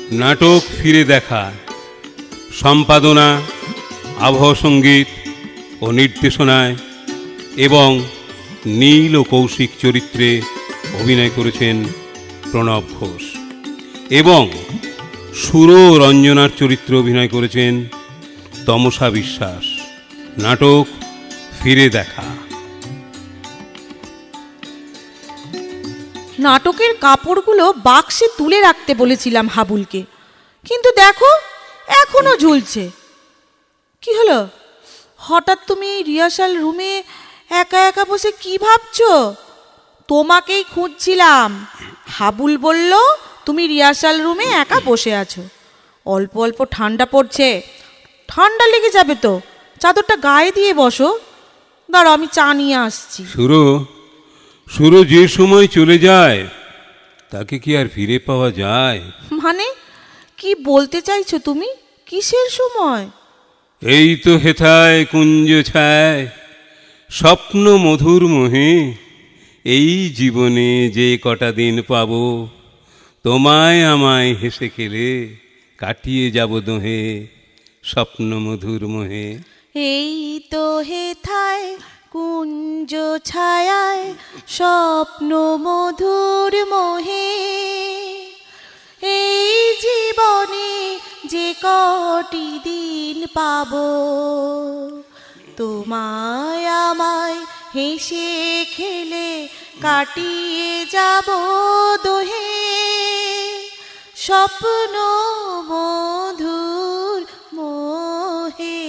নাটক ফিরে দেখা, সম্পাদনা, আবহ সঙ্গীত ও নির্দেশনায় এবং নীল ও কৌশিক চরিত্রে অভিনয় করেছেন প্রণব ঘোষ এবং সুর ও রঞ্জনার চরিত্রে অভিনয় করেছেন তমসা বিশ্বাস। নাটক ফিরে দেখা। নাটকের কাপড়গুলো বাক্সে তুলে রাখতে বলেছিলাম হাবুলকে, কিন্তু দেখো এখনো ঝুলছে। কি হলো? হঠাৎ তুমি রিহার্সাল রুমে একা একা বসে কি ভাবছো? তোমাকেই খুঁজছিলাম। হাবুল বলল তুমি রিহার্সাল রুমে একা বসে আছো। অল্প অল্প ঠান্ডা পড়ছে, ঠান্ডা লেগে যাবে তো, চাদরটা গায়ে দিয়ে বসো। দাঁড়াও, আমি চা নিয়ে আসছি। সুর যে সময় চলে যায় তাকে কি আর ফিরে পাওয়া যায়? মানে কি বলতে চাইছো তুমি? কিসের সময়? এই তো হেথায় কুঞ্জ ছায় স্বপ্ন মধুর মোহে, এই জীবনে যে কটা দিন পাবো, তোমায় আমায় হেসে খেলে কাটিয়ে যাব দোহে স্বপ্ন মধুর মোহে। এই তো হেথায় কুঞ্জ ছায়ায় স্বপ্ন মধুর মোহে, এই জীবনে যে কটি দিন পাবো, তোমায় আমায় হেসে খেলে কাটিয়ে যাব দোহে স্বপ্ন মধুর মোহে।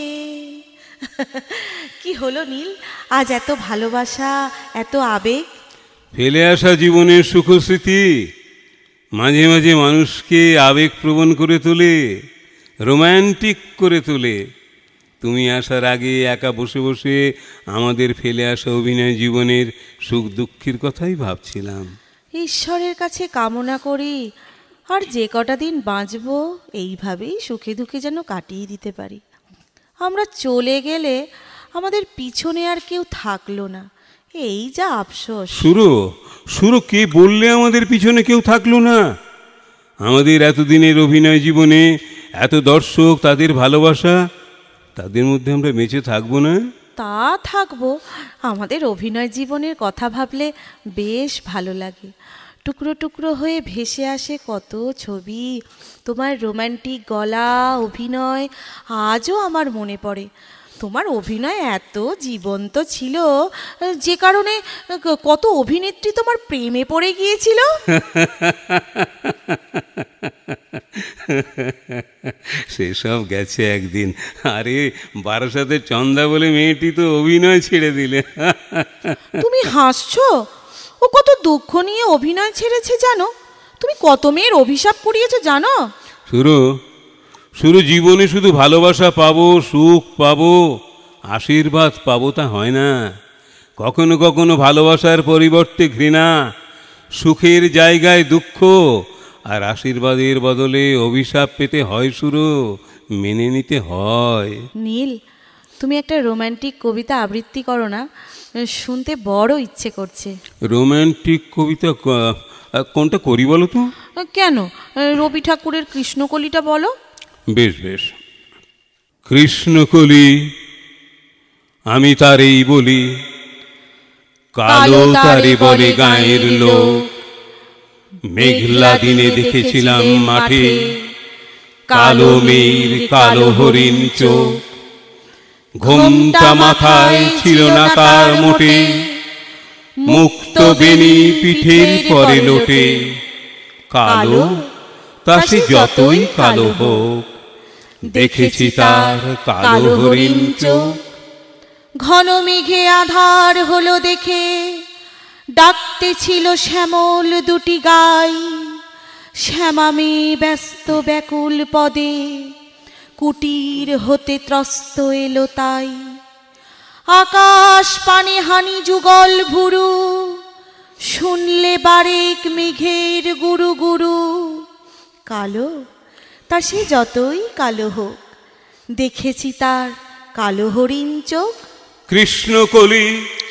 কি হলো নীল, আজ এত ভালোবাসা, এত আবেগ? ফেলে আসা জীবনের সুখস্মৃতি মাঝে মাঝে মানুষকে আবেগপ্রবণ করে তোলে, রোম্যান্টিক করে তোলে। তুমি আসার আগে একা বসে বসে আমাদের ফেলে আসা অভিনয় জীবনের সুখ দুঃখের কথাই ভাবছিলাম। ঈশ্বরের কাছে কামনা করি আর যে কটা দিন বাঁচবো এইভাবেই সুখে দুঃখে যেন কাটিয়ে দিতে পারি। আমরা চলে গেলে আমাদের পিছনে আর কেউ থাকলো না, এই যা আফসোস। সুরো কে বললে আমাদের পিছনে কেউ থাকলো না? আমাদের এতদিনের অভিনয় জীবনে এত দর্শক, তাদের ভালোবাসা, তাদের মধ্যে আমরা বেঁচে থাকবো না? তা থাকবো। আমাদের অভিনয় জীবনের কথা ভাবলে বেশ ভালো লাগে। টুকরো টুকরো হয়ে ভেসে আসে কত ছবি। তোমার রোম্যান্টিক গলা, অভিনয় আজও আমার মনে পড়ে। তোমার অভিনয় এত জীবন্ত ছিল যে কারণে কত অভিনেত্রী তোমার প্রেমে পড়ে গিয়েছিল। সেসব গেছে একদিন। আরে বারাসাতের চন্দা বলে মেয়েটি তো অভিনয় ছেড়ে দিলে। তুমি হাসছো? ও কত দুঃখ নিয়ে অভিনয় ছেড়েছে জানো? তুমি কত মেয়ের অভিশাপ কুড়িয়েছো জানো? শুরু জীবনে শুধু ভালোবাসা পাবো, সুখ পাবো, আশীর্বাদ পাবো তা হয় না। কখনো কখনো ভালোবাসার পরিবর্তে ঘৃণা, সুখের জায়গায় দুঃখ, আর আশীর্বাদের বদলে অভিশাপ পেতে হয়। শুরু মেনে নিতে হয়। নীল, তুমি একটা রোম্যান্টিক কবিতা আবৃত্তি করো না, শুনতে বড় ইচ্ছে করছে। রোম্যান্টিক কবিতা কোনটা করি বলো তো? কেন, রবি ঠাকুরের কৃষ্ণকলিটা বলো। বেশ বেশ। কৃষ্ণকলি আমি তারেই বলি, কালো তারে বলে গায়ের লোক। মেঘলা দিনে দেখেছিলাম মাঠে, কালো মেয়ের কালো হরিণ চোখ। ঘোমটা মাথায় ছিল না তার মোটে, মুক্ত বেনি পিঠের পরে লোটে। কালো তা সে যতই কালো হোক, দেখেছি তার কালো হরিণ চোখ। ঘন মেঘে আধার হলো দেখে, ডাকতে ছিল শ্যামল দুটি গাই। শ্যামা মেয়ে ব্যস্ত ব্যাকুল পদে, কুটির হতে ত্রস্ত এলো তাই। আকাশ পানে হানি যুগল ভুরু, শুনলে বারেক মেঘের গুরু গুরু। কালো তা সে যতই কালো হোক, দেখেছি তার কালো হরিণ চোখ। কৃষ্ণকলি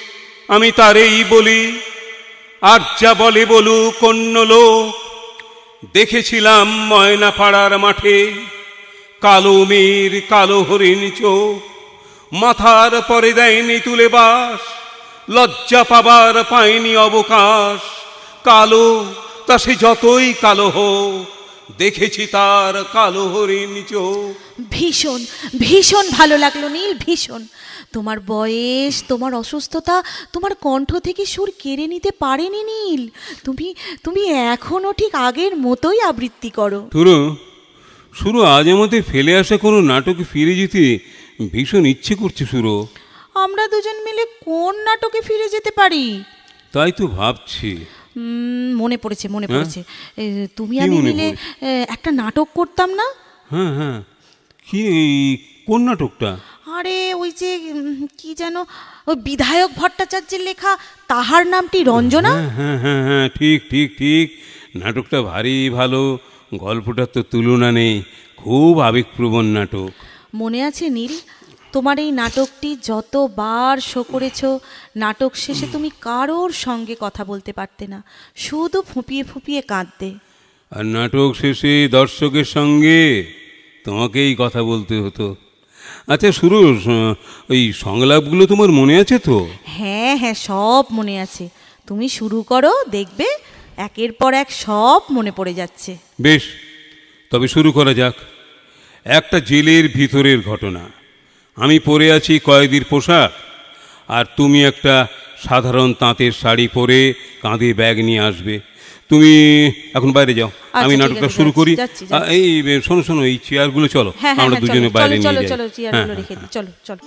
আমি তারেই বলি, আর যা বলে বলুক অন্য লোক। দেখেছিলাম ময়নাপাড়ার মাঠে, কালো মেয়ের কালো হরিণ চোখ, মাথার পরে দেয়নি তুলে বাস, লজ্জা পাবার পায়নি অবকাশ। কালো তা সে যতই কালো হোক, দেখেছি তার কালো হরিণ চোখ। ভীষণ ভীষণ ভালো লাগলো নীল, ভীষণ। তোমার বয়স, তোমার অসুস্থতা তোমার কণ্ঠ থেকে সুর কেড়ে নিতে পারেনি নীল। তুমি তুমি এখনো ঠিক আগের মতোই আবৃত্তি করো। শুরু আজ আমাদের ফেলে আসা কোনো নাটকে ফিরে যেতে ভীষণ ইচ্ছে করছে সুরো। আমরা দুজন মিলে কোন নাটকে ফিরে যেতে পারি? তাই তো ভাবছি। মনে পড়েছে, মনে পড়েছে। তুমি আমি মিলে একটা নাটক করতাম না? হ্যাঁ হ্যাঁ, কি কোন নাটকটা? আরে ওই যে কি যেন, ওই বিধায়ক ভট্টাচার্যের লেখা তাহার নামটি রঞ্জনা। হ্যাঁ হ্যাঁ হ্যাঁ, ঠিক ঠিক ঠিক। নাটকটা ভারী ভালো, গল্পটার তো তুলনা নেই, খুব আবেগপ্রবণ নাটক। মনে আছে নীল, তোমার এই নাটকটি যতবার শো করেছ, নাটক শেষে তুমি কারোর সঙ্গে কথা বলতে পারতে না, শুধু ফুঁপিয়ে ফুঁপিয়ে কাঁদতে। আর নাটক শেষে দর্শকের সঙ্গে তোমাকেই কথা বলতে হতো। আচ্ছা শুরু, ওই সংলাপগুলো তোমার মনে আছে তো? হ্যাঁ হ্যাঁ, সব মনে আছে। তুমি শুরু করো, দেখবে একের পর এক সব মনে পড়ে যাচ্ছে। বেশ, তবে শুরু করা যাক। একটা জেলের ভিতরের ঘটনা। আমি পরে আছি কয়েদির পোশাক, আর তুমি একটা সাধারণ তাঁতের শাড়ি পরে কাঁধে ব্যাগ নিয়ে আসবে। তুমি এখন বাইরে যাও, আমি নাটকটা শুরু করি। এই শোনো শোনো, এই চেয়ারগুলো চলো, আমরা দুজনে বাইরে নিয়ে যাই। চলো চেয়ারগুলো রেখে দিই, চলো চলো।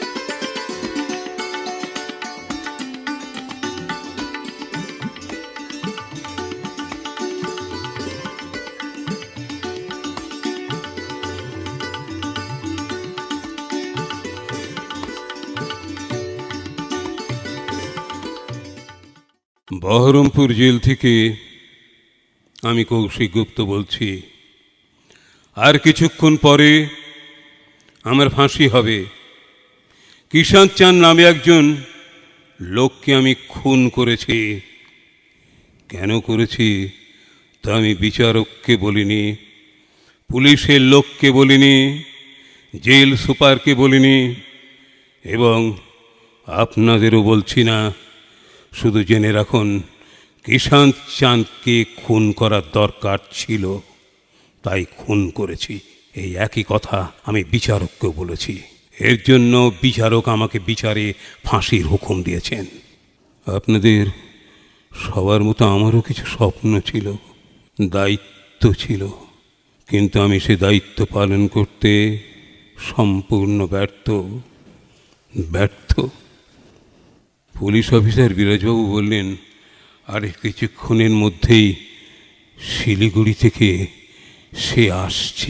বহরমপুর জেল থেকে আমি কৌশিক গুপ্ত বলছি। আর কিছুক্ষণ পরে আমার ফাঁসি হবে। কিষান চাঁদ নামে একজন লোককে আমি খুন করেছি। কেন করেছি তা আমি বিচারককে বলিনি, পুলিশের লোককে বলিনি, জেল সুপারকে বলিনি, এবং আপনাদেরও বলছি না। শুধু জেনে রাখুন, কিষান চাঁদকে খুন করার দরকার ছিল, তাই খুন করেছি। এই একই কথা আমি বিচারককেও বলেছি। এর জন্য বিচারক আমাকে বিচারে ফাঁসির হুকুম দিয়েছেন। আপনাদের সবার মতো আমারও কিছু স্বপ্ন ছিল, দায়িত্ব ছিল, কিন্তু আমি সে দায়িত্ব পালন করতে সম্পূর্ণ ব্যর্থ। পুলিশ অফিসার বিরাজবাবু বললেন, আর কিছুক্ষণের মধ্যেই শিলিগুড়ি থেকে সে আসছে।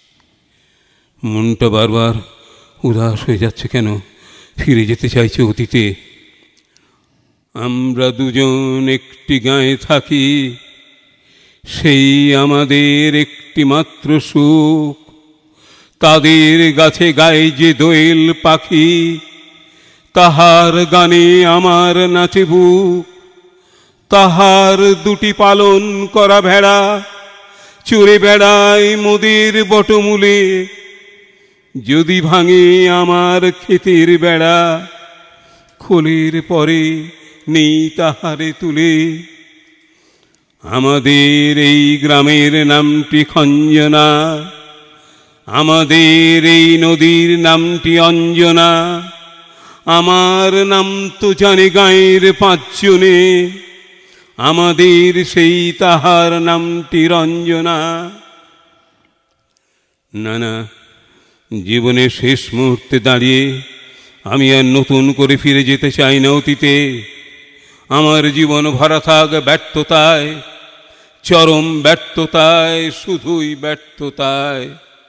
মনটা বারবার উদাস হয়ে যাচ্ছে, কেন ফিরে যেতে চাইছে অতীতে। আমরা দুজন একটি গাঁয়ে থাকি, সেই আমাদের একটি মাত্র সুখ। তাদের গাছে গায়ে যে দোয়েল পাখি, তাহার গানে আমার নাচে বুক। তাহার দুটি পালন করা ভেড়া চড়ে বেড়ায় মোদের বটমূলে। যদি ভাঙে আমার ক্ষেতের বেড়া, খোলের পরে নেই তাহারে তুলে। আমাদের এই গ্রামের নামটি খঞ্জনা, আমাদের এই নদীর নামটি অঞ্জনা। আমার নাম তো জানে গাঁয়ের পাঁচজনে, আমাদের সেই তাহার নামটি রঞ্জনা। না না, জীবনের শেষ মুহূর্তে দাঁড়িয়ে আমি আর নতুন করে ফিরে যেতে চাই না অতীতে। আমার জীবন ভরা থাক ব্যর্থতায়, চরম ব্যর্থতায়, শুধুই ব্যর্থতায়।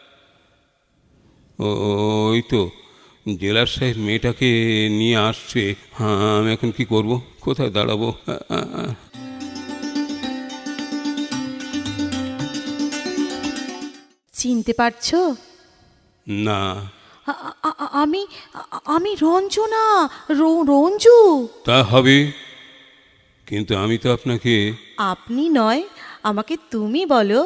ওই তো জেলার সাহেব মেয়েটাকে নিয়ে আসছে। হ্যাঁ, আমি এখন কি করব, কোথায় দাঁড়াবো? চিনতে পারছো? না। আমি আমি রঞ্জনা, রঞ্জু। তা হবে, কিন্তু আমি তো আপনাকে। আপনি নয়, আমাকে তুমি বলো।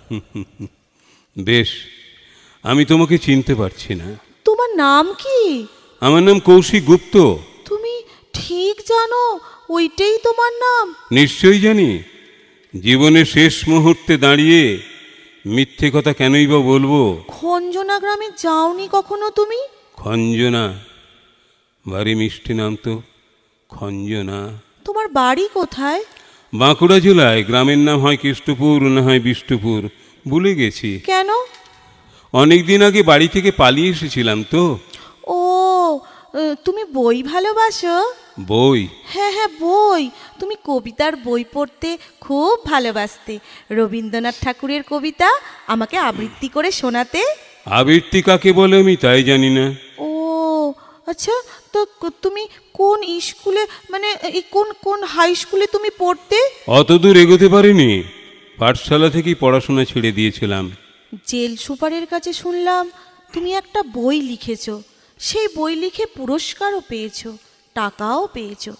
বেশ, আমি তোমাকে চিনতে পারছি না। তোমার নাম কি? আমার নাম কৌশিক গুপ্ত। তুমি ঠিক জানো ওইটাই তোমার নাম? নিশ্চয়ই জানি। জীবনের শেষ মুহূর্তে দাঁড়িয়ে মিথ্যে কথা কেনই বা বলবো? খঞ্জনা গ্রামে যাওনি কখনো তুমি? খঞ্জনা? ভারী মিষ্টি নাম তো, খঞ্জনা। তোমার বাড়ি কোথায়? বাঁকুড়া জেলায়। গ্রামের নাম হয় কৃষ্টপুর, না হয় বিষ্ণুপুর, ভুলে গেছি। কেন? অনেক দিন আগে বাড়ি থেকে পালিয়ে এসেছিলাম তো। ও, তুমি বই ভালোবাসো? বই? হ্যাঁ হ্যাঁ, বই। তুমি কবিতার বই পড়তে খুব ভালোবাসতে। রবীন্দ্রনাথ ঠাকুরের কবিতা আমাকে আবৃত্তি করে শোনাতে। আবৃত্তি কাকে বলে আমি তাই জানি না। ও আচ্ছা, তো তুমি কোন স্কুলে, মানে এই কোন কোন হাই স্কুলে তুমি পড়তে? অত দূর এগোতে পারিনি, পাঠশালা থেকেই পড়াশোনা ছেড়ে দিয়েছিলাম। জেল সুপারের কাছে শুনলাম তুমি একটা বই লিখেছো। সেই বই লিখে পুরস্কারও পেয়েছো, টাকাও পেয়েছো,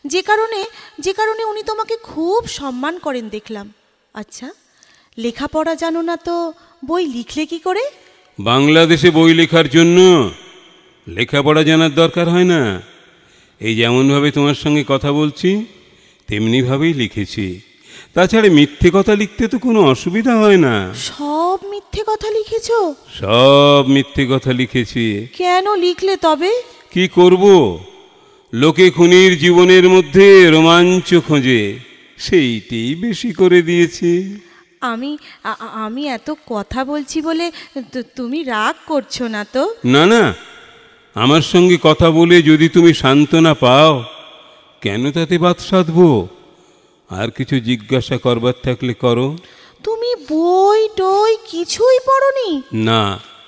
যে কারণে উনি তোমাকে খুব সম্মান করেন দেখলাম। আচ্ছা, লেখাপড়া জানো না তো বই লিখলে কি করে? বাংলাদেশে বই লেখার জন্য লেখাপড়া জানার দরকার হয় না। এই যেমনভাবে তোমার সঙ্গে কথা বলছি তেমনিভাবেই লিখেছি। তাছাড়া মিথ্যে কথা লিখতে তো কোনো অসুবিধা হয় না। সব মিথ্যে কথা লিখেছো? সব মিথ্যে কথা লিখেছি। কেন লিখলে তবে? কি করব, লোকে খুনির জীবনের মধ্যে রোমাঞ্চ খোঁজে, সেইটাই বেশি করে দিয়েছি। আমি এত কথা বলছি বলে তুমি রাগ করছো না তো? না না, আমার সঙ্গে কথা বলে যদি তুমি সান্ত্বনা পাও, কেন তাতে বাদ সাধবো? আর কিছু জিজ্ঞাসা করবার থাকলে করো। তুমি বই টই কিছুই পড়োনি? না।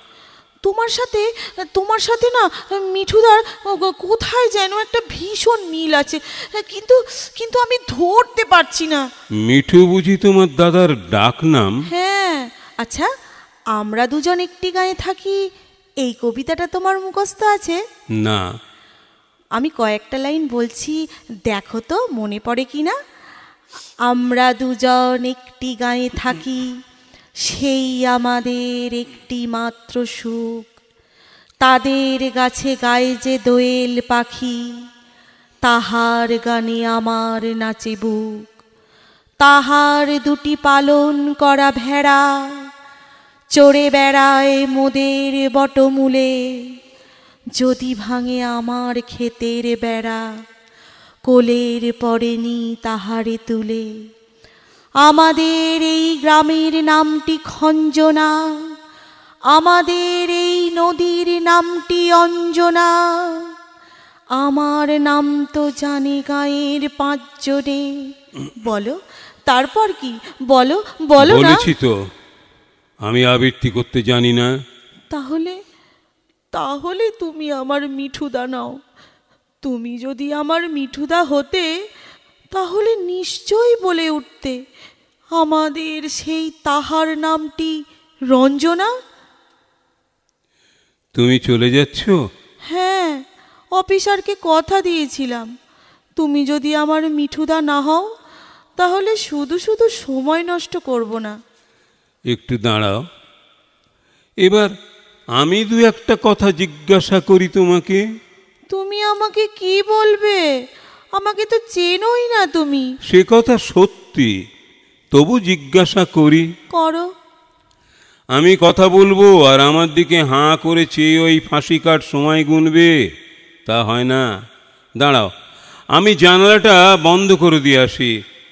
তোমার সাথে না মিঠুদার কোথায় যেন একটা ভীষণ মিল আছে, কিন্তু কিন্তু আমি ধরতে পারছি না। মিঠু বুঝি তোমার দাদার ডাক নাম? হ্যাঁ। আচ্ছা, আমরা দুজন একটি গাঁয়ে থাকি, এই কবিতাটা তোমার মুখস্থ আছে? না। আমি কয়েকটা লাইন বলছি, দেখো তো মনে পড়ে কি না। আমরা দুজন একটি গাঁয়ে থাকি, সেই আমাদের একটি মাত্র সুখ। তাদের গাছে গায়ে যে দোয়েল পাখি, তাহার গানে আমার নাচে বুক। তাহার দুটি পালন করা ভেড়া চড়ে বেড়ায় মোদের বটমূলে। যদি ভাঙে আমার ক্ষেতের বেড়া, কোলের পড়েনি তাহারে তুলে। আমাদের এই গ্রামের নামটি খঞ্জনা, আমাদের এই নদীর নামটি অঞ্জনা। আমার নাম তো জানে গায়ের 5 জনে। বলো তারপর কি? বলো বলো না। বলেছি তো আমি আবৃত্তি করতে জানি না। তাহলে তুমি আমার মিঠুদা নাও। তুমি যদি আমার মিঠুদা হতে, তাহলে নিশ্চয়ই বলে উঠতে আমাদের সেই তাহার নামটি রঞ্জনা। তুমি চলে যাচ্ছ? হ্যাঁ, অফিসারকে কথা দিয়েছিলাম, তুমি যদি আমার মিঠুদা না হও তাহলে শুধু শুধু সময় নষ্ট করব না। একটু দাঁড়াও, এবার আমি দু একটা কথা জিজ্ঞাসা করি তোমাকে। তুমি আমাকে কি বলবে? আমাকে তো চেনোই না তুমি। সে কথা সত্যি, তবু জিজ্ঞাসা করি। করো। আমি কথা বলবো আর আমার দিকে হাঁ করে চেয়ে ওই ফাঁসি কাট সময় গুনবে, তা হয় না। দাঁড়াও, আমি জানালাটা বন্ধ করে দিয়ে আসি।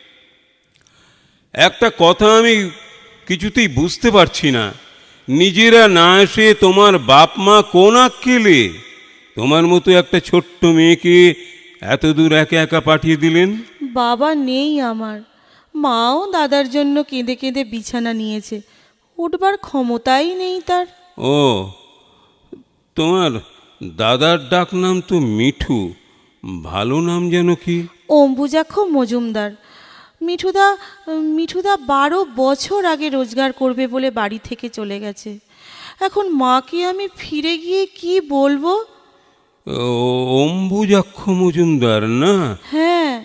একটা কথা আমি কিছুতেই বুঝতে পারছি না, নিজেরা না এসে তোমার বাপ মা কোন আক্কেলে তোমার মতো একটা ছোট্ট মেয়েকে এত দূর একা একা পাঠিয়ে দিলেন? বাবা নেই আমার, মাও দাদার জন্য কেঁদে কেঁদে বিছানা নিয়েছে, উঠবার ক্ষমতাই নেই তার। ও, তোমার দাদার ডাক নাম তো মিঠু, ভালো নাম যেন কি? অম্বুজাক্ষ মজুমদার। মিঠুদা 12 বছর আগে রোজগার করবে বলে বাড়ি থেকে চলে গেছে। এখন মাকে আমি ফিরে গিয়ে কি বলবো? অম্বুজাক্ষ মজুমদার না? হ্যাঁ।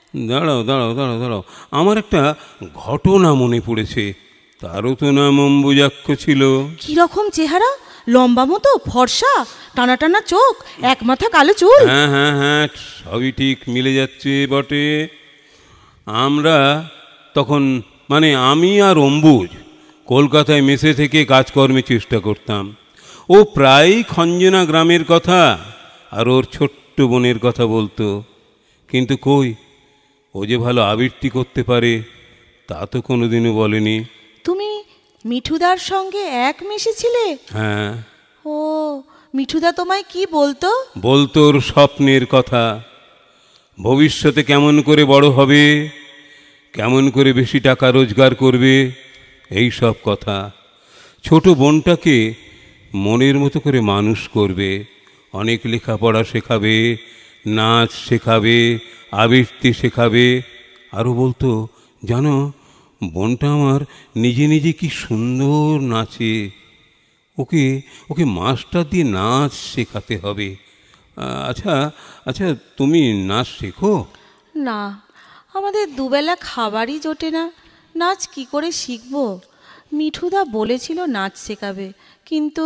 দাঁড়াও দাঁড়াও দাঁড়াও দাঁড়াও, আমার একটা ঘটনা মনে পড়েছে। তারও তো নাম অম্বুজাক্ষ ছিল। কিরকম চেহারা? লম্বা মতো, ফর্সা, টানা টানা চোখ, এক মাথা কালো চুল। হ্যাঁ হ্যাঁ হ্যাঁ, সবই ঠিক মিলে যাচ্ছে বটে। আমরা তখন, মানে আমি আর অম্বুজ, কলকাতায় মেসে থেকে কাজকর্মে চেষ্টা করতাম। ও প্রায়ই খঞ্জনা গ্রামের কথা আর ওর ছোট্ট বোনের কথা বলতো। কিন্তু কই, ও যে ভালো আবৃত্তি করতে পারে তা তো কোনোদিনও বলেনি। তুমি মিঠুদার সঙ্গে এক মিশেছিলে? হ্যাঁ। ও, মিঠুদা তোমায় কি বলতো? বলতো ওর স্বপ্নের কথা, ভবিষ্যতে কেমন করে বড় হবে, কেমন করে বেশি টাকা রোজগার করবে, এই সব কথা। ছোট বোনটাকে মনের মতো করে মানুষ করবে, অনেক লেখাপড়া শেখাবে, নাচ শেখাবে, আবৃত্তি শেখাবে। আরও বলতো, জানো বোনটা আমার নিজে নিজে কি সুন্দর নাচে, ওকে ওকে মাস্টার দিয়ে নাচ শেখাতে হবে। আচ্ছা আচ্ছা, তুমি নাচ শেখো? না, আমাদের দুবেলা খাবারই জোটে না, নাচ কি করে শিখবো? মিঠুদা বলেছিল নাচ শেখাবে, কিন্তু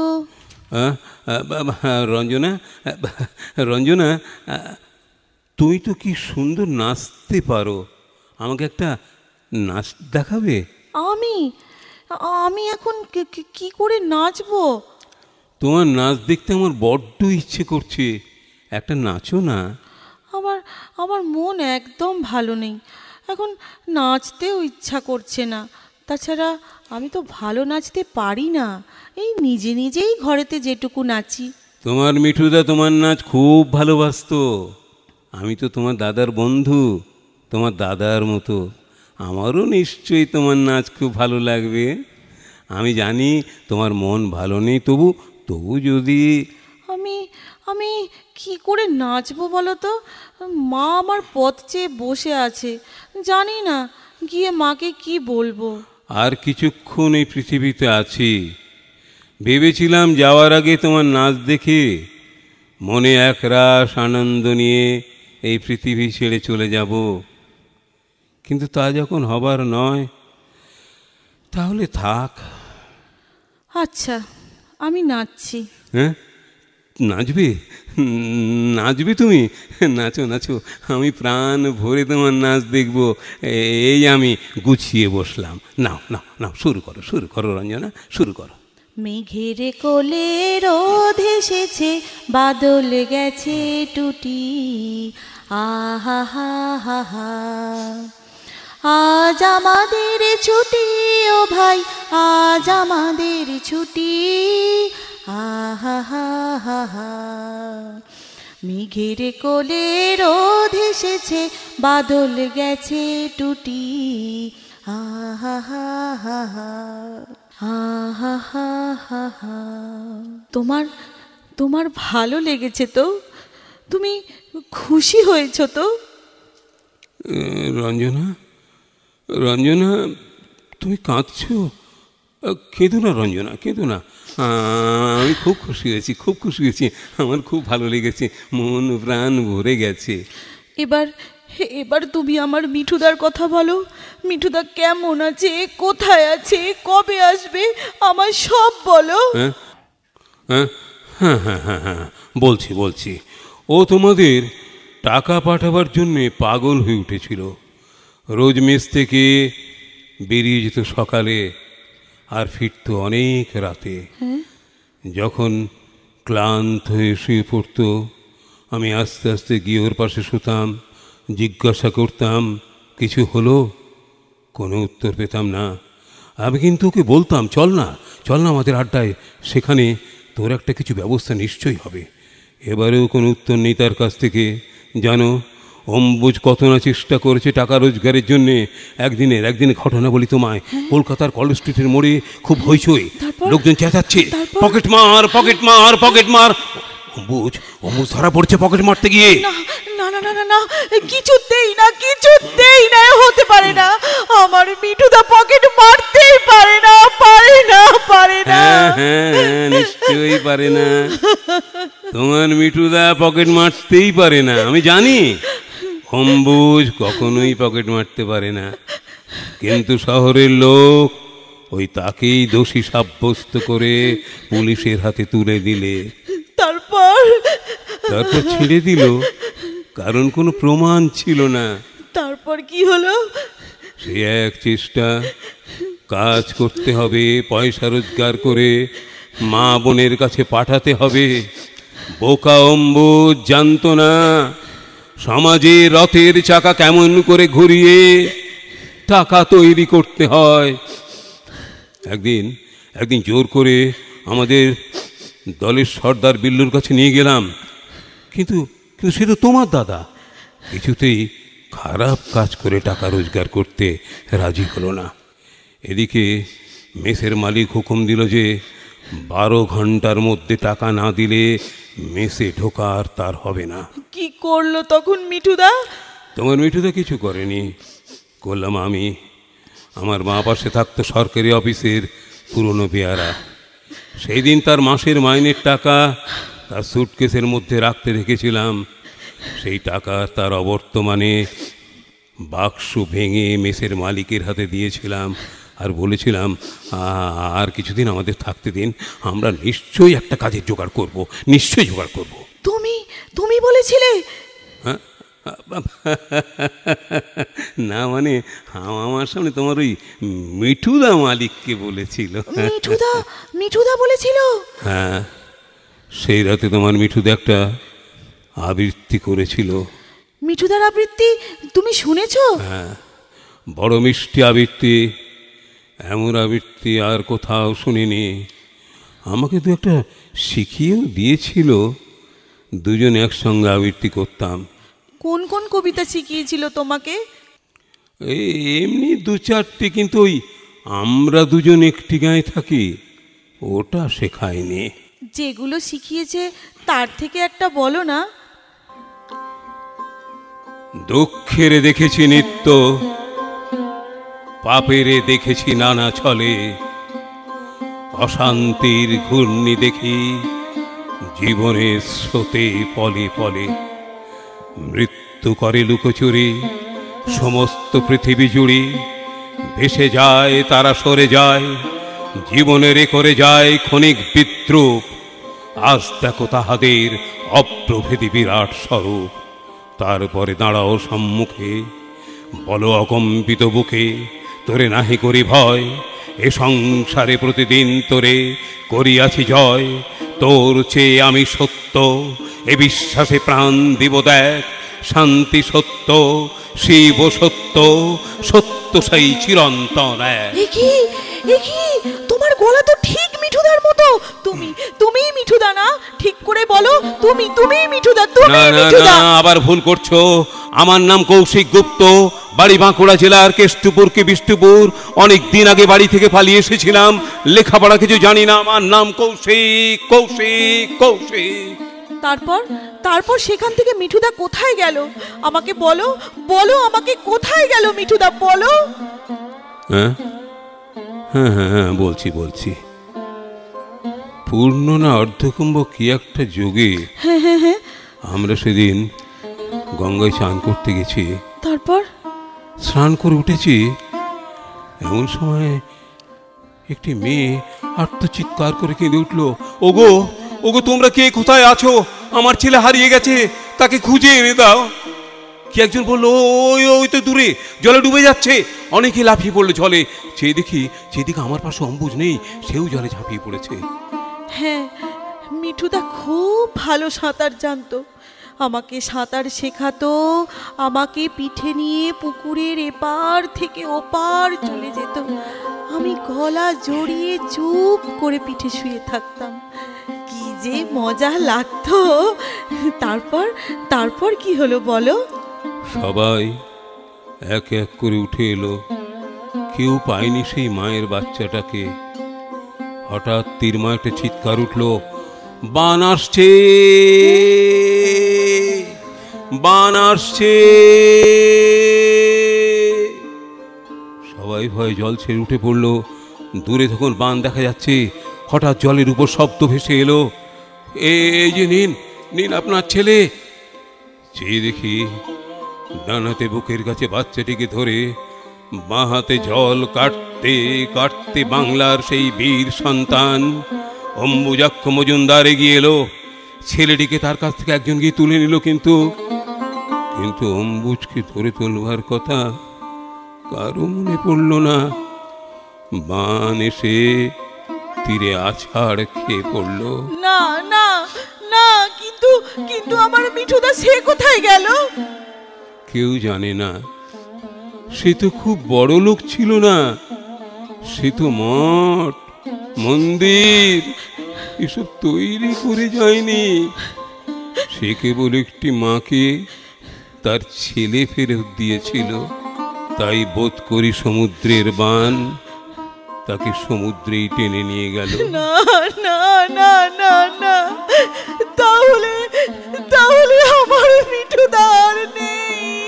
রঞ্জনা, রঞ্জনা, তুমি তো কি সুন্দর নাচতে পারো, আমাকে একটা নাচ দেখাবে? আমি আমি এখন কি করে নাচবো? তোমার নাচ দেখতে আমার বড্ড ইচ্ছে করছে, একটা নাচো না। আমার আমার মন একদম ভালো নেই, এখন নাচতেও ইচ্ছা করছে না। তাছাড়া আমি তো ভালো নাচতে পারি না, এই নিজে নিজেই ঘরেতে যেটুকু নাচি। তোমার মিঠুদা তোমার নাচ খুব ভালোবাসতো। আমি তো তোমার দাদার বন্ধু, তোমার দাদার মতো। আমারও নিশ্চয়ই তোমার নাচ খুব ভালো লাগবে। আমি জানি তোমার মন ভালো নেই, তবু যদি আমি আমি কি করে নাচবো বলো তো? মা আমার পথ চেয়ে বসে আছে, জানি না গিয়ে মাকে কি বলবো। আর কিছুক্ষণ এই পৃথিবীতে আছি, ভেবেছিলাম যাওয়ার আগে তোমার নাচ দেখে মনে একরাশ আনন্দ নিয়ে এই পৃথিবী ছেড়ে চলে যাব। কিন্তু তা যখন হবার নয়, তাহলে থাক। আচ্ছা, আমি নাচছি। হ্যাঁ, নাচবে? নাচবে তুমি? নাচো নাচো, আমি প্রাণ ভরে তোমার নাচ দেখব। এই আমি গুছিয়ে বসলাম। নাও নাও নাও, শুরু করো রঞ্জনা, শুরু করো। মেঘের কোলে রোদ এসেছে, বাদল গেছে টুটি, আহা হা হা হা। আজ আমাদের ছুটি ও ভাই, আজ আমাদের ছুটি, আহা হা হা হা। মেঘের কোলে রোদ এসেছে, বাদল গেছে টুটি, আহা হা হা হা, আহা হা হা হা। তোমার ভালো লেগেছে তো? তুমি খুশি হয়েছো তো? রঞ্জনা, রঞ্জনা, তুমি কাঁদছো? কেঁদো না রঞ্জনা, কেঁদো না। আমি খুব খুশি হয়েছি, খুব খুশি হয়েছি, আমার খুব ভালো লেগেছে, মন প্রাণ ভরে গেছে। এবার তুমি আমার মিঠুদার কথা বলো। মিঠুদা কেমন আছে, কোথায় আছে, কবে আসবে, আমায় সব বলো। হ্যাঁ হ্যাঁ হ্যাঁ হ্যাঁ হ্যাঁ হ্যাঁ, বলছি। ও তোমাদের টাকা পাঠাবার জন্যে পাগল হয়ে উঠেছিল। রোজ মেস থেকে বেরিয়ে যেত সকালে, আর ফিরত অনেক রাতে। যখন ক্লান্ত হয়ে শুয়ে পড়ত, আমি আস্তে আস্তে গিয়ে ওর পাশে শুতাম, জিজ্ঞাসা করতাম কিছু হলো? কোনো উত্তর পেতাম না। আমি কিন্তু ওকে বলতাম, চল না আমাদের আড্ডায়, সেখানে তোর একটা কিছু ব্যবস্থা নিশ্চয়ই হবে। এবারেও কোনো উত্তর নেই তার কাছ থেকে। জানো, অম্বুজ কত না চেষ্টা করেছে টাকা রোজগারের জন্যে। একদিনের ঘটনা বলি তোমায়। কলকাতার কলেজ স্ট্রিটের মোড়ে খুব হইচই, লোকজন চেঁচাচ্ছে, পকেট মার পকেট মার পকেট মার। অম্বুজ ধরা পড়ছে পকেট মারতে গিয়ে। না না না না না, কিছুতেই না, হতে পারে না। আমার মিঠুদা পকেট মারতেই পারে না। হ্যাঁ, নিশ্চয়ই পারে না। তোমার মিঠুদা পকেট মারতেই পারে না, আমি জানি। ও অম্বুজ কখনোই পকেট মারতে পারে না, কিন্তু শহরের লোক ওই তাকেই দোষী সাব্যস্ত করে পুলিশের হাতে তুলে দিলে। তারপর তারপর ছেড়ে দিল, কারণ কোনো প্রমাণ ছিল না। তারপর কি হলো? সে এক চেষ্টা, কাজ করতে হবে, পয়সা রোজগার করে মা বোনের কাছে পাঠাতে হবে। বোকা অম্বুজ জানতো না সমাজে রথের চাকা কেমন করে ঘুরিয়ে টাকা তৈরি করতে হয়। একদিন জোর করে আমাদের দলের সর্দার বিল্লুর কাছে নিয়ে গেলাম, কিন্তু সে তো তোমার দাদা। কিছুতেই খারাপ কাজ করে টাকা রোজগার করতে রাজি হলো না। এদিকে মেসের মালিক হুকুম দিল যে 12 ঘন্টার মধ্যে টাকা না দিলে মেসে ঢোকার তার হবে না। কি করলো তখন মিঠুদা? তোমার মিঠুদা কিছু করেনি, করলাম আমি। আমার মা পাশে থাকতো সরকারি অফিসের পুরনো বেয়ারা। সেই দিন তার মাসের মাইনের টাকা তার সুটকেসের মধ্যে রাখতে রেখেছিলাম। সেই টাকা তার অবর্তমানে বাক্স ভেঙে মেসের মালিকের হাতে দিয়েছিলাম, আর বলেছিলাম আর কিছুদিন আমাদের থাকতে দিন, আমরা নিশ্চয়ই একটা কাজের জোগাড় করব, নিশ্চয়ই জোগাড় করব। তুমি বলেছিলে? না মানে আমার সামনে তোমার ওই মিঠুদা মালিককে বলেছিল। মিঠুদা বলেছিল? হ্যাঁ, সেই রাতে তোমার মিঠুদা একটা আবৃত্তি করেছিল। মিঠুদার আবৃত্তি তুমি শুনেছো? হ্যাঁ, বড় মিষ্টি আবৃত্তি। এমন আবৃত্তি আর কোথাও শুনিনি। আমাকে তো একটা শিখিয়েও দিয়েছিল, দুজন একসঙ্গে আবৃত্তি করতাম। কোন কোন কবিতা শিখিয়েছিল তোমাকে? এই এমনি 2-4টি, কিন্তু ওই আমরা দুজন একটি গায়ে থাকি ওটা শেখায়নি। যেগুলো শিখিয়েছে তার থেকে একটা বলো না। দুঃখেরে দেখেছি নিত্য, পাপেরে দেখেছি নানা ছলে, অশান্তির ঘূর্ণি দেখি জীবনের স্রোতে পলে পলে। মৃত্যু করে লুকোচুরি সমস্ত পৃথিবী জুড়ি, ভেসে যায় তারা সরে যায়, জীবনের করে যায় ক্ষণিক বিদ্রুপ। আজ দেখো তাহাদের অপ্রভেদী বিরাট স্বরূপ। তারপরে দাঁড়াও সম্মুখে, বলো অকম্পিত বুকে, তোরে নাহি করি ভয়, এ সংসারে প্রতিদিন তোরে করিয়াছি জয়। তোর চেয়ে আমি সত্য, এ বিশ্বাসে প্রাণ দিব দেখ, শান্তি সত্য, শিব সত্য, সত্য সেই চিরন্তন এক। তোমার গলা তো ঠিক মিঠুদার মতো। তুমি মিঠুদা না? ঠিক করে বলো, তুমি মিঠুদা? না, আবার ভুল করছো। আমার নাম কৌশিক গুপ্ত, বাড়ি বাঁকুড়া জেলার কেষ্টপুর বিষ্ণুপুর। অনেক দিন আগে বাড়ি থেকে পালিয়ে এসেছিলাম, লেখাপড়া কিছু জানি না। আমার নাম কৌশিক, কৌশিক, কৌশিক। তারপর সেখান থেকে মিঠুদা কোথায় গেল? আমাকে বলো, আমাকে কোথায় গেল মিঠুদা, বলো। হ্যাঁ, বলছি। পূর্ণ না অর্ধকুম্ভ কি একটা যোগে আমরা সেদিন গঙ্গায় স্নান করতে গেছি। তারপর স্নান করে উঠেছি, এমন সময় একটি মেয়ে আর্তচিৎকার করে কেঁদে উঠলো, ওগো তোমরা কে, কোথায় আছো? আমার ছেলে হারিয়ে গেছে, তাকে খুঁজে এনে দাও। কি একজন বললো, ওই তো দূরে জলে ডুবে যাচ্ছে। অনেকে লাফিয়ে পড়লো জলে। সেদিকে আমার পাশে অম্বুজ নেই, সেও জলে ঝাঁপিয়ে পড়েছে। হ্যাঁ, মিঠুদা খুব ভালো সাঁতার জানতো। আমাকে সাঁতার শেখাতো, আমাকে পিঠে নিয়ে পুকুরের এপার থেকে ওপার চলে যেত। আমি গলা জড়িয়ে চুপ করে পিঠে শুয়ে থাকতাম। কি যে মজা লাগতো। তারপর কি হলো বলো? সবাই এক এক করে উঠে এলো, কেউ পায়নি সেই মায়ের বাচ্চাটাকে। হঠাৎ তিরমা একটা চিৎকার উঠলো, বান আসছে, বান আসছে। সবাই ভয়ে জল ছেড়ে উঠে পড়লো। দূরে তখন বান দেখা যাচ্ছে। হঠাৎ জলের উপর শব্দ ভেসে এলো, এই যে নিন আপনার ছেলে। চেয়ে দেখি ডান হাতে বুকের কাছে বাচ্চাটিকে ধরে, বাঁ হাতে জল কাটতে কাটতে বাংলার সেই বীর সন্তান অম্বুজাক্ষ মজুমদার এগিয়ে এলো। ছেলেটিকে তার কাছ থেকে একজন গিয়ে তুলে নিল, কিন্তু কিন্তু অম্বুজকে ধরে তোলবার কথা কারো মনে পড়ল না। বান এসে তীরে আছাড় খেয়ে পড়ল। না না না, কিন্তু কিন্তু আমার মিঠুদা সে কোথায় গেল? কেউ জানে না। সে তো খুব বড় লোক ছিল না, সে তো মঠ মন্দির এসব তৈরি করে যায়নি। সে কেবল একটি মাকে তার ছেলে ফেরত দিয়েছিল। তাই বোধ করি সমুদ্রের বান তাকে সমুদ্রেই টেনে নিয়ে গেল। না না না না না, তাহলে তাহলে আমার মিঠুদা আর নেই।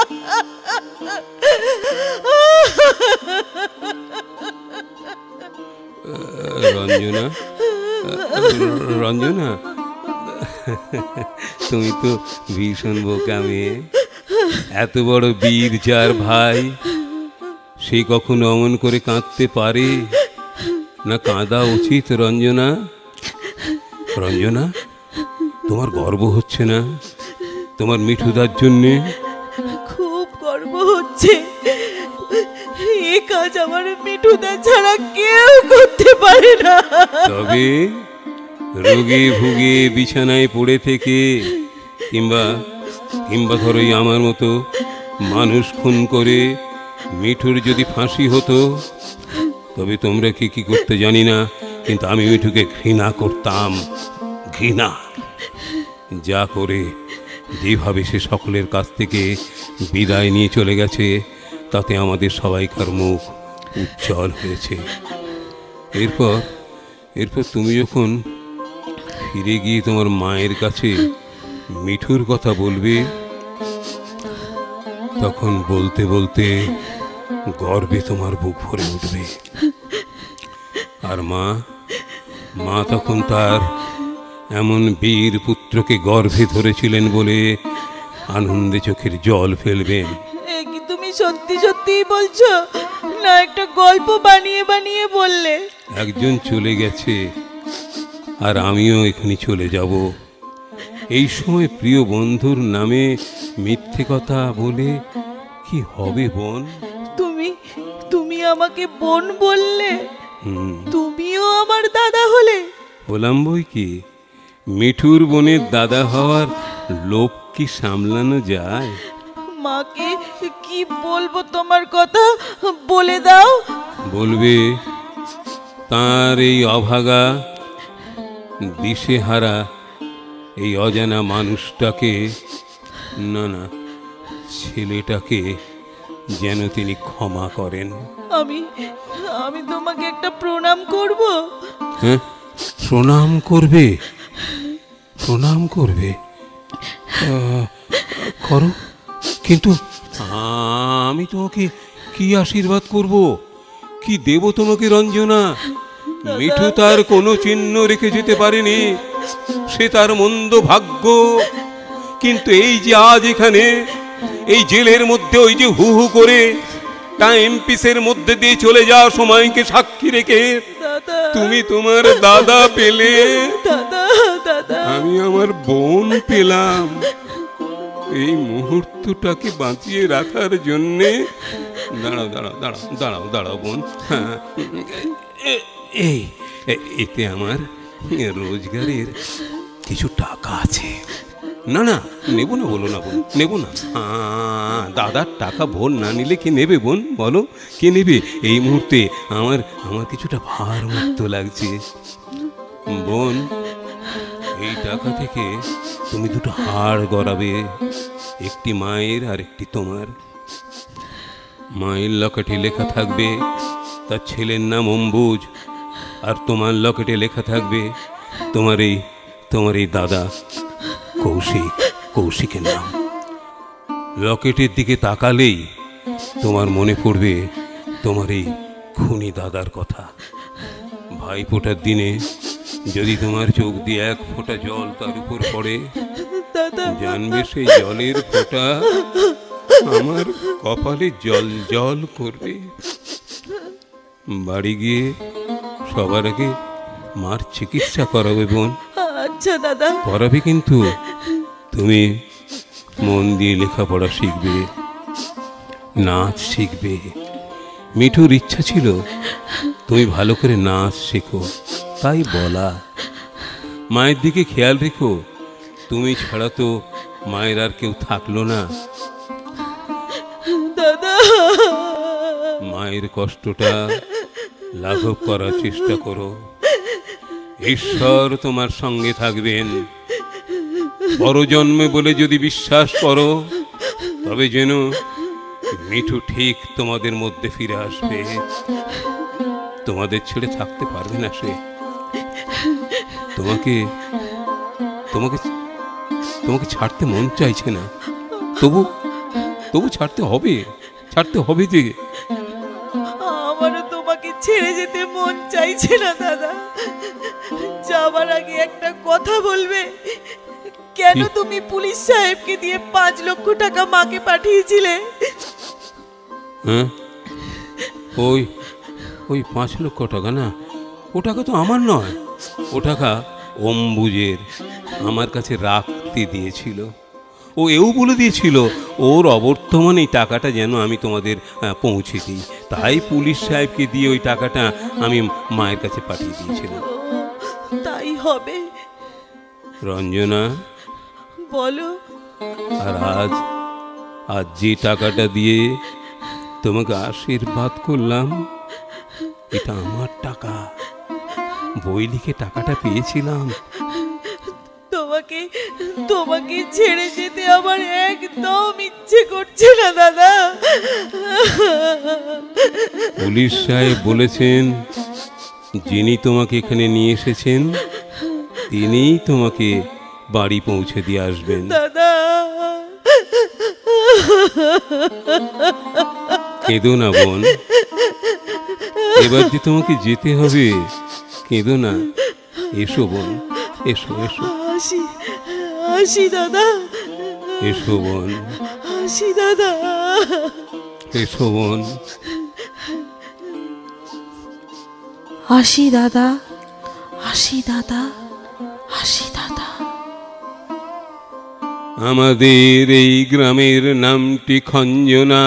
রঞ্জনা, রঞ্জনা, তুমি তো ভীষণ বোকা মেয়ে। এত বড় বীর যার ভাই, সে কখনো অমন করে কাঁদতে পারে না? কাঁদা উচিত রঞ্জনা। রঞ্জনা, তোমার গর্ব হচ্ছে না তোমার মিঠুদার জন্যে? খুব গর্ব হচ্ছে। এ কাজ আমার মিঠুদা ছাড়া কেউ করতে পারে না। তবে রোগে ভুগে বিছানায় পড়ে থেকে কিংবা কিংবা ধরো আমার মতো মানুষ খুন করে মিঠুর যদি ফাঁসি হতো, তবে তোমরা কি করতে জানি না, কিন্তু আমি মিঠুকে ঘৃণা করতাম। ঘৃণা যা করে যেভাবে সে সকলের কাছ থেকে বিদায় নিয়ে চলে গেছে, তাতে আমাদের সবাইকার মুখ উজ্জ্বল হয়েছে। এরপর এরপর তুমি যখন ফিরে গিয়ে তোমার মায়ের কাছে মিঠুর কথা বলবে, তখন বলতে বলতে গর্বে তোমার বুক ভরে উঠবে। আর মা মা তখন তার এমন বীর পুত্রকে গর্ভে ধরেছিলেন বলে আনন্দে চোখের জল ফেলবেন। কি তুমি সত্যি সত্যি বলছো না একটা গল্প বানিয়ে বানিয়ে বললে? একজন চলে গেছে, আর আমিও এখানে চলে যাব। এই সময় প্রিয় বন্ধুর নামে মিথ্যে কথা বলে কি হবে বোন? তুমি তুমি আমাকে বোন বললে, তুমিও আমার দাদা হলে। বললাম বই কি, মিঠুর বোনের দাদা হওয়ার লোভ কি সামলানো যায়? মাকে কি বলবো তোমার কথা, বলে দাও। বলবে তার এই অভাগা দিশেহারা এই অজানা মানুষটাকে, না না ছেলেটাকে যেন তিনি ক্ষমা করেন। আমি আমি তোমাকে একটা প্রণাম করব। হ্যাঁ, প্রণাম করবে? প্রণাম করবে? করো, কিন্তু আমি তোমাকে কি আশীর্বাদ করব, কি দেব তোমাকে রঞ্জনা? মিঠু তার কোনো চিহ্ন রেখে যেতে পারেনি, সে তার মন্দ ভাগ্য। কিন্তু এই যে আজ এখানে এই জেলের মধ্যে ওই যে হু হু করে টাইম পিসের মধ্যে দিয়ে চলে যাওয়া সময়কে সাক্ষী রেখে তুমি তোমার দাদা পেলে, আমি আমার বোন পেলাম। এই মুহূর্তটাকে বাঁচিয়ে রাখার জন্যে দাঁড়াও দাঁড়াও দাঁড়াও দাঁড়াও দাঁড়াও বোন। হ্যাঁ, এই এতে আমার রোজগারের কিছু টাকা আছে। না না, নেব না, বলো না বোন, নেব না। দাদার টাকা বোন না নিলে কে নেবে বোন, বলো কে নেবে? এই মুহূর্তে আমার আমার কিছুটা ভার মুক্ত লাগছে বোন। এই টাকা থেকে তুমি দুটো হাড় গড়াবে, একটি মায়ের আর একটি তোমার। মায়ের লকেটে লেখা থাকবে তার ছেলের নাম অম্বুজ, আর তোমার লকেটে লেখা থাকবে তোমার এই দাদা কৌশিকের নাম। লকেটের দিকে তাকালেই তোমার মনে পড়বে তোমার এই খুনি দাদার কথা। ভাইফোঁটার দিনে যদি তোমার চোখ দিয়ে এক ফোঁটা জল তার উপর পড়ে, জানবে সেই জলের ফোঁটা আমার কপালে জল জল করবে। বাড়ি গিয়ে সবার আগে মার চিকিৎসা করাবে বোন। আচ্ছা দাদা। করাবে, কিন্তু তুমি মন দিয়ে লেখাপড়া শিখবে, নাচ শিখবে। মিঠুর ইচ্ছা ছিল তুমি ভালো করে নাচ শেখো, তাই বলা। মায়ের দিকে খেয়াল রেখো, তুমি ছাড়া তো মায়ের আর কেউ থাকলো না। দাদা, মায়ের কষ্টটা লাঘব করার চেষ্টা করো। ঈশ্বর তোমার সঙ্গে থাকবেন। পরজন্মে বলে যদি বিশ্বাস করো, তবে যেন মিঠু ঠিক তোমাদের মধ্যে ফিরে আসবে। তোমাদের ছেড়ে থাকতে পারবে না সে। তোমাকে তোমাকে তোমাকে ছাড়তে মন চাইছে না, তবু ছাড়তে হবে, ছাড়তে হবে যে। আমারও তোমাকে ছেড়ে যেতে মন চাইছে না দাদা। যাবার আগে একটা কথা বলবে? কেন তুমি পুলিশ সাহেবকে দিয়ে 5 লক্ষ টাকা মাকে পাঠিয়েছিলে? হ্যাঁ, ওই 5 লক্ষ টাকা না, ও টাকা তো আমার নয়, ও টাকা অম্বুজের আমার কাছে রাখতে দিয়েছিল। ও এও বলে দিয়েছিল ওর অবর্তমানে এই টাকাটা যেন আমি তোমাদের পৌঁছে দিই, তাই পুলিশ সাহেবকে দিয়ে ওই টাকাটা আমি মায়ের কাছে পাঠিয়ে দিয়েছিলাম। তাই হবে। রঞ্জনা, বলো। আর আজ যে টাকাটা দিয়ে তোমাকে আশীর্বাদ করলাম, এটা আমার টাকা। বই লিখে টাকাটা পেয়েছিলাম। তোমাকে ছেড়ে যেতে আমার একদম ইচ্ছে করছে না দাদা। পুলিশ সাহেব বলেছেন, যিনি তোমাকে এখানে নিয়ে এসেছেন তিনিই তোমাকে বাড়ি পৌঁছে দিয়ে আসবেন। দাদা, কেঁদো না বোন, এবার যে তোমাকে যেতে হবে, কেঁদো না। এসো বোন, এসো এসো। আসি দাদা। এসো বোন, আসি দাদা। এসো বোন। আসি দাদা, আসি দাদা, আসি দাদা। আমাদের এই গ্রামের নামটি খঞ্জনা,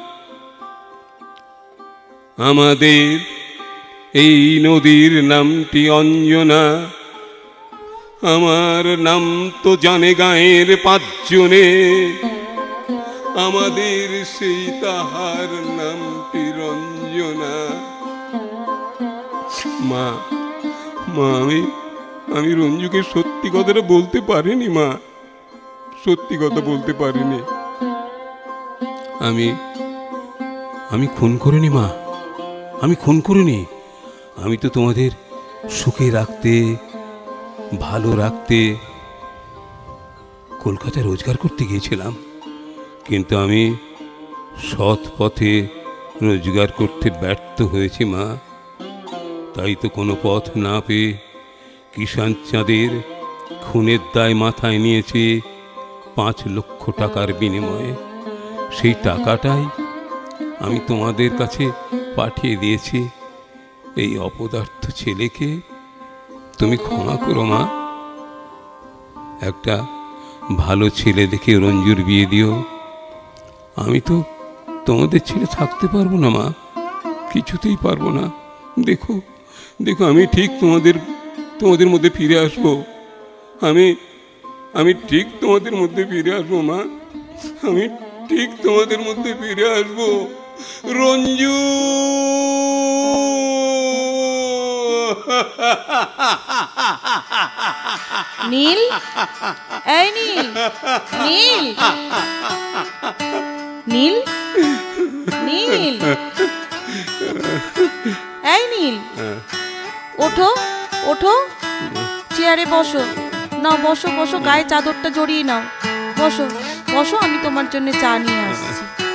আমাদের এই নদীর নামটি অঞ্জনা। আমার নাম তো জানে গাঁয়ের 5 জনে, আমাদের সেই তাহার নামটি রঞ্জনা। মা, আমি রঞ্জুকে সত্যি কথাটা বলতে পারিনি মা, সত্যি কথা বলতে পারিনি। আমি খুন করিনি মা, আমি খুন করিনি। আমি তো তোমাদের সুখে রাখতে, ভালো রাখতে কলকাতায় রোজগার করতে গিয়েছিলাম, কিন্তু আমি সৎ পথে রোজগার করতে ব্যর্থ হয়েছি মা। তাই তো কোনো পথ না পেয়ে কিষাণ চাঁদের খুনের দায় মাথায় নিয়েছে 5 লক্ষ টাকার বিনিময়ে। সেই টাকাটাই আমি তোমাদের কাছে পাঠিয়ে দিয়েছি। এই অপদার্থ ছেলেকে তুমি ক্ষমা করো মা। একটা ভালো ছেলে দেখে রঞ্জুর বিয়ে দিও। আমি তো তোমাদের ছেড়ে থাকতে পারবো না মা, কিছুতেই পারবো না। দেখো দেখো, আমি ঠিক তোমাদের মধ্যে ফিরে আসবো। আমি ঠিক তোমাদের মধ্যে ফিরে আসবো মা, আমি ঠিক তোমাদের মধ্যে ফিরে আসবো। রঞ্জু, নীল, এই নীল, নীল, নীল, নীল, এই নীল, ওঠো ওঠো, চেয়ারে বসো। নাও বসো বসো, গায়ে চাদরটা জড়িয়ে নাও। বসো বসো, আমি তোমার জন্য চা নিয়ে আসছি।